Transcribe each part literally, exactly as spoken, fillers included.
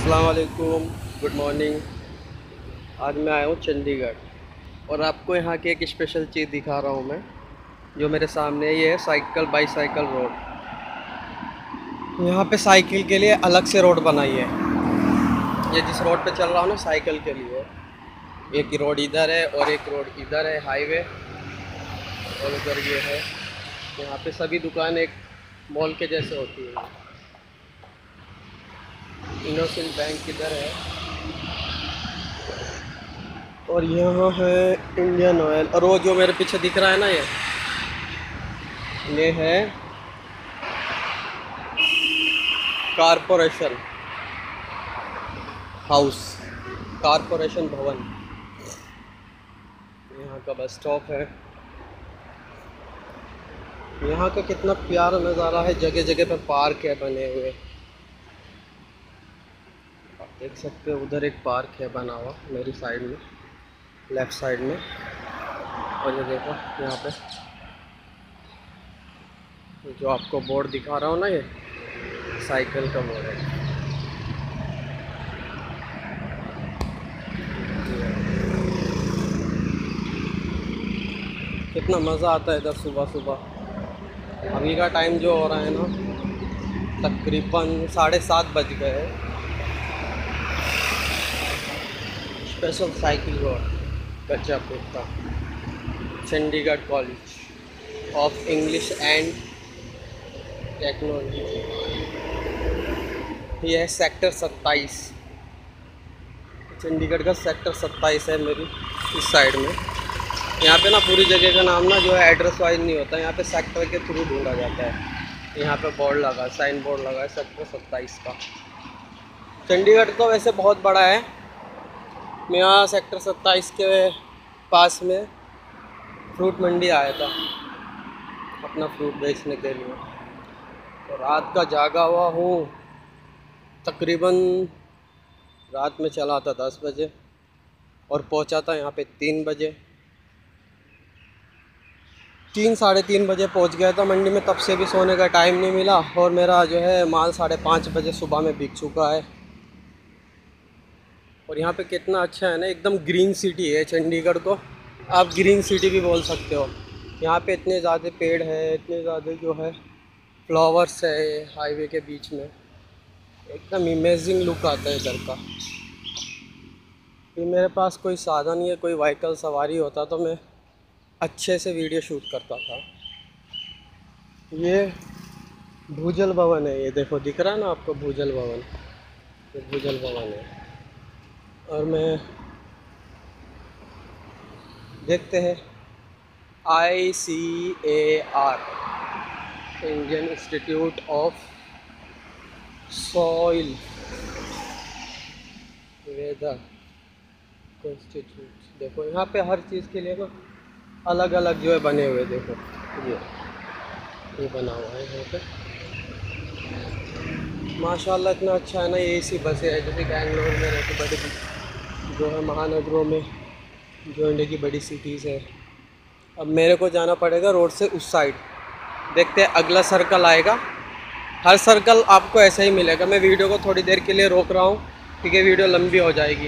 अस्सलाम वालेकुम, good morning. आज मैं आया हूँ चंडीगढ़ और आपको यहाँ की एक स्पेशल चीज़ दिखा रहा हूँ मैं, जो मेरे सामने ये है साइकिल बाईसाइकिल रोड। यहाँ पे साइकिल के लिए अलग से रोड बनाई है। ये जिस रोड पे चल रहा हूँ ना साइकिल के लिए, एक रोड इधर है और एक रोड इधर है हाईवे, और उधर ये है। यहाँ पे सभी दुकान एक मॉल के जैसे होती है। इंडसइंड बैंक इधर है और यहाँ है इंडियन ऑयल। और वो जो मेरे पीछे दिख रहा है ना, ये ये है कारपोरेशन हाउस, कारपोरेशन भवन। यहाँ का बस स्टॉप है। यहाँ का कितना प्यारा नज़ारा है, जगह जगह पे पार्क है बने हुए। आप देख सकते हो उधर एक पार्क है बना हुआ मेरी साइड में, लेफ़्ट साइड में। और ये देखो यहाँ पे जो आपको बोर्ड दिखा रहा हूँ ना, ये साइकिल का बोर्ड है। कितना मज़ा आता है इधर सुबह सुबह। अभी का टाइम जो हो रहा है ना, तकरीबन साढ़े सात बज गए हैं। स्पेशल साइकिल रोड कच्चापुर का, Chandigarh college of English and technology. ये है सेक्टर सत्ताईस, चंडीगढ़ का सेक्टर सत्ताईस है मेरी इस साइड में। यहाँ पे ना पूरी जगह का नाम ना जो है एड्रेस वाइज नहीं होता, यहाँ पे सेक्टर के थ्रू ढूंढा जाता है। यहाँ पे बोर्ड लगा, साइन बोर्ड लगा है सेक्टर सत्ताईस का। चंडीगढ़ तो वैसे बहुत बड़ा है। मैं यहाँ सेक्टर सत्ताईस के पास में फ्रूट मंडी आया था अपना फ्रूट बेचने के लिए। तो रात का जागा हुआ हूँ, तकरीबन रात में चला था दस बजे और पहुँचा था यहाँ पे तीन बजे। तीन साढ़े तीन बजे पहुँच गया था मंडी में, तब से भी सोने का टाइम नहीं मिला। और मेरा जो है माल साढ़े पाँच बजे सुबह में बिक चुका है। और यहाँ पे कितना अच्छा है ना, एकदम ग्रीन सिटी है चंडीगढ़ को आप ग्रीन सिटी भी बोल सकते हो। यहाँ पे इतने ज़्यादा पेड़ है, इतने ज़्यादा जो है फ्लावर्स है हाईवे के बीच में, एकदम इमेजिंग लुक आता है इधर का। कि मेरे पास कोई साधन या कोई व्हीकल सवारी होता तो मैं अच्छे से वीडियो शूट करता था। ये भूजल भवन है, ये देखो दिख रहा है ना आपको भूजल भवन, ये भूजल भवन है। और मैं देखते हैं I C A R, Indian institute of soil weather institute. देखो यहाँ पे हर चीज़ के लिए ना अलग अलग जो है बने हुए। देखो ये ये बना हुआ है यहाँ पे, माशाल्लाह इतना अच्छा है ना। ये एसी बसें है, जैसे बेंगलोर में रहती बड़ी जो है महानगरों में, जो इंडिया की बड़ी सिटीज़ है। अब मेरे को जाना पड़ेगा रोड से उस साइड, देखते हैं अगला सर्कल आएगा। हर सर्कल आपको ऐसा ही मिलेगा। मैं वीडियो को थोड़ी देर के लिए रोक रहा हूँ क्योंकि वीडियो लंबी हो जाएगी।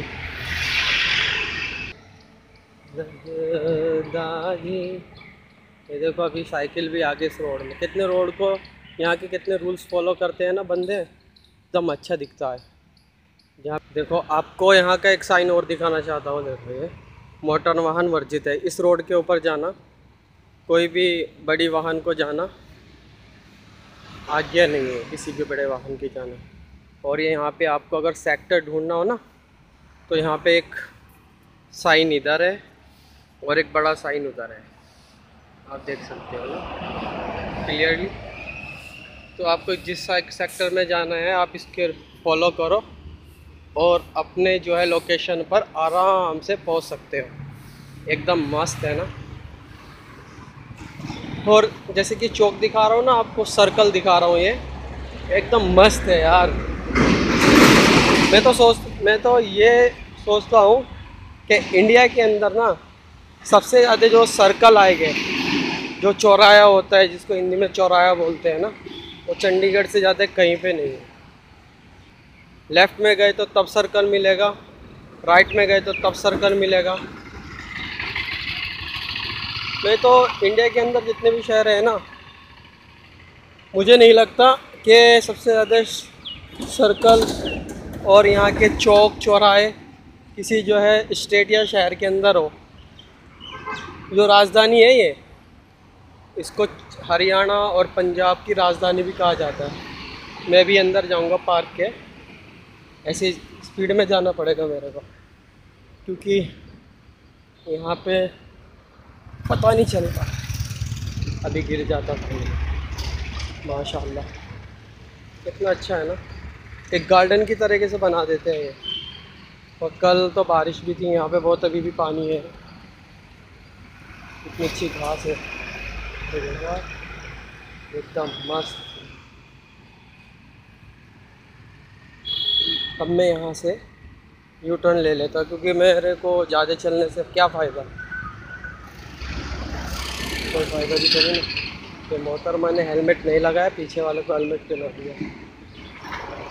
ये देखो अभी साइकिल भी आगे इस रोड में, कितने रोड को यहाँ के कितने रूल्स फॉलो करते हैं ना बंदे, एकदम अच्छा दिखता है। जहाँ देखो आपको यहाँ का एक साइन और दिखाना चाहता हूँ। देखो ये मोटर वाहन वर्जित है। इस रोड के ऊपर जाना, कोई भी बड़ी वाहन को जाना आज्ञा नहीं है, किसी भी बड़े वाहन की जाना। और ये यहाँ पे आपको अगर सेक्टर ढूंढना हो ना, तो यहाँ पे एक साइन इधर है और एक बड़ा साइन उधर है, आप देख सकते हो ना क्लियरली। तो आपको जिस सेक्टर में जाना है आप इसके फॉलो करो और अपने जो है लोकेशन पर आराम से पहुंच सकते हो। एकदम मस्त है ना। और जैसे कि चौक दिखा रहा हूँ ना आपको, सर्कल दिखा रहा हूँ, ये एकदम मस्त है यार। मैं तो सोच मैं तो ये सोचता हूँ कि इंडिया के अंदर ना सबसे ज़्यादा जो सर्कल आएंगे, जो चौराहा होता है जिसको हिंदी में चौराहा बोलते हैं ना, वो चंडीगढ़ से ज़्यादा कहीं पे नहीं है। लेफ़्ट में गए तो तब सर्कल मिलेगा, राइट में गए तो तब सर्कल मिलेगा। मैं तो इंडिया के अंदर जितने भी शहर हैं ना, मुझे नहीं लगता कि सबसे ज़्यादा सर्कल और यहाँ के चौक चौराहे किसी जो है स्टेट या शहर के अंदर हो। जो राजधानी है ये, इसको हरियाणा और पंजाब की राजधानी भी कहा जाता है। मैं भी अंदर जाऊंगा पार्क के, ऐसी स्पीड में जाना पड़ेगा मेरे को, क्योंकि यहाँ पे पता नहीं चलता, अभी गिर जाता था। माशाल्लाह कितना अच्छा है ना, एक गार्डन की तरीके से बना देते हैं ये। और कल तो बारिश भी थी यहाँ पे बहुत, अभी भी पानी है। इतनी अच्छी घास है, एकदम मस्त। अब मैं यहाँ से यू टर्न ले लेता हूँ, क्योंकि मेरे को ज़्यादा चलने से क्या फ़ायदा, कोई फ़ायदा भी कभी नहीं। तो मोहतरमा ने हेलमेट नहीं लगाया, पीछे वाले को हेलमेट क्यों लग दिया।